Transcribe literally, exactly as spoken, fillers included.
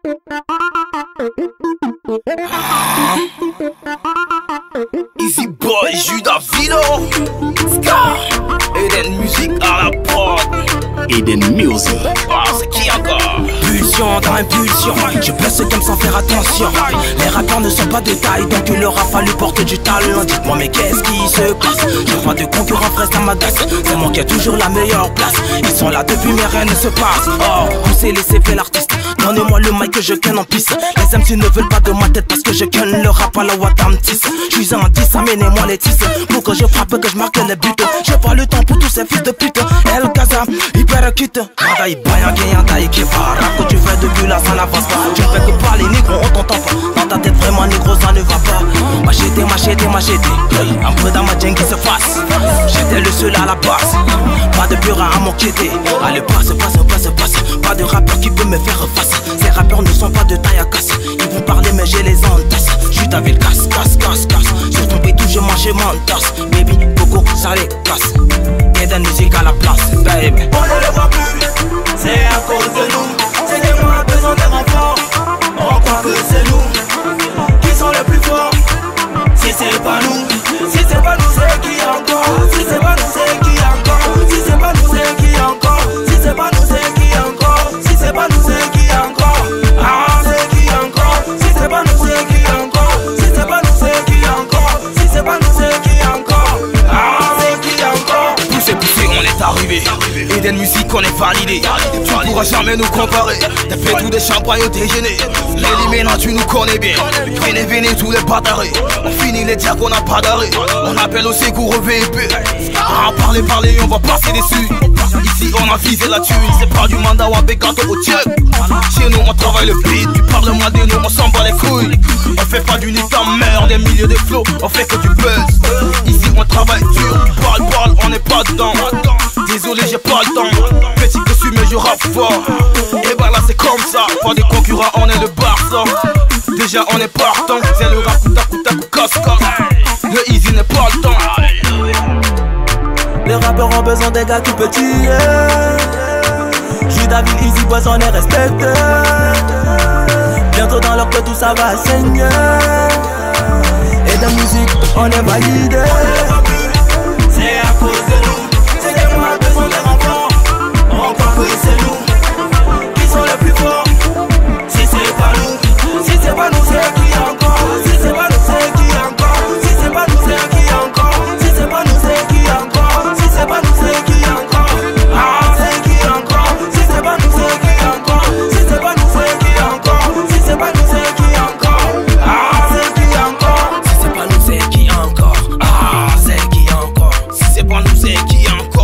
Easy Boy, Judas Vino, Scar, Eden Music à la prod. Eden Music. Ah, c'est qui encore? Pulsion dans impulsion, je blesse ce game sans faire attention. Les rappeurs ne sont pas de taille, donc il leur a fallu porter du talent. Dites-moi mais qu'est-ce qui se passe? Je vois de concurrents frère, ça m'agace. C'est moi qui ai toujours la meilleure place. Ils sont là depuis mais rien ne se passe. Oh, on s'est laissé faire l'artiste. Donnez-moi le mic que je ken en piste. Les M C ne veulent pas de ma tête parce que je ken le rap à la Watam dix. Je suis un dix, amenez-moi les tisses. Pour que je frappe, que je marque les buts. J'ai pas le temps pour tous ces fils de pute. El Gaza, hyper cute. Madaï Baya, Gayanda, Ikeba. Rap que tu fais depuis là, ça n'avance pas. Tu fais que parler négro, on t'entend pas. Dans ta tête vraiment négro, ça ne va pas. Machete, machete, machete. Un peu dans ma djeng qui se fasse. J'étais le seul à la base. Pas de bureau à m'enquêter. Allez, passe, passe, passe, passe. Pas de rappeur qui peut me faire face. Ces rappeurs ne sont pas de taille à casse. Ils vont parler mais je les entasse. J'suis ta ville casse, casse, casse, casse. Sur ton pétou je mange et m'entasse. Baby, coco, ça les casse. Eden Music à la place, baby. On ne les voit plus, c'est à cause de nous. C'est que moi besoin des renforts. On croit que c'est nous qui sont les plus forts. Si c'est pas nous, si c'est pas nous c'est qui encore. Si c'est pas nous c'est qui encore. Si c'est pas nous c'est qui encore. Si c'est pas nous c'est qui encore. Si c'est pas nous c'est qui encore. Ah c'est qui encore. Si c'est pas nous c'est qui encore. Si c'est pas nous c'est qui encore. Si c'est pas nous c'est qui encore. Ah c'est qui encore. Poussé, poussé, on est arrivé. Eden Music, on est validé. Tu pourras jamais nous comparer. T'as fait tout des champagnes, t'es gêné. L'éliminant, tu nous connais bien. Véné, véné, tous les batarés. On finit les dire qu'on n'a pas d'arrêt. On appelle au secours au V I P. À parler, parler, on va passer dessus. Ici, on a visé la thune. C'est pas du mandat ou un bégato au tchèque. Chez nous, on travaille le beat. Tu parles moi de nous, on s'en bat les couilles. On fait pas du nid ta mère, des milliers de flots. On fait que du buzz. Ici, on travaille dur. Tu parles, parles, on n'est pas dedans. Désolé, j'ai pas le temps. Petit que suis, mais je rappe fort. Et bah là, c'est comme ça. Pas de concurrents, on est le Barça. Déjà, on est partant. C'est le rap, couta, couta, casse, casse. Le easy n'est pas le temps. Les rappeurs ont besoin des gars tout petits. Yeah. Judas Ville, Easy Boys, on est respecté. Bientôt dans leur cœur, tout ça va saigner. Et de musique, on est validé. C'est à cause de nous. C'est que moi besoin des renforts. On croit que c'est nous qui sont les plus forts. Si c'est pas nous, si c'est pas nous, c'est qui encore. Si c'est pas nous, c'est qui encore. Si c'est pas nous, c'est qui encore. Si c'est pas nous, c'est qui encore. Si c'est pas nous, c'est qui encore. Ah, c'est qui encore. Si c'est pas nous, c'est qui encore. Si c'est pas nous, c'est qui encore. Si c'est pas nous, c'est qui encore. Ah, c'est qui encore. Si c'est pas nous, c'est qui encore. Ah, c'est qui encore. Si c'est pas nous, c'est qui encore.